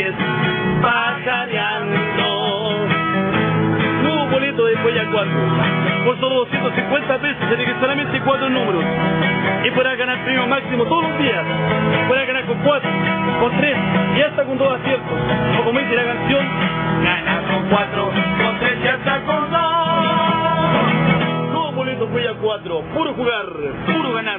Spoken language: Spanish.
ves pajareando. Nuevo boleto de Cuella 4. Por solo 250 pesos se elige solamente 4 números. Y podrás ganar premio máximo todos los días. Podrás ganar con 4, con 3 y hasta con 2 aciertos. O como dice la canción, ganar con 4, con 3 y hasta con 2. Nuevo boleto Cuella 4. Puro jugar, puro ganar.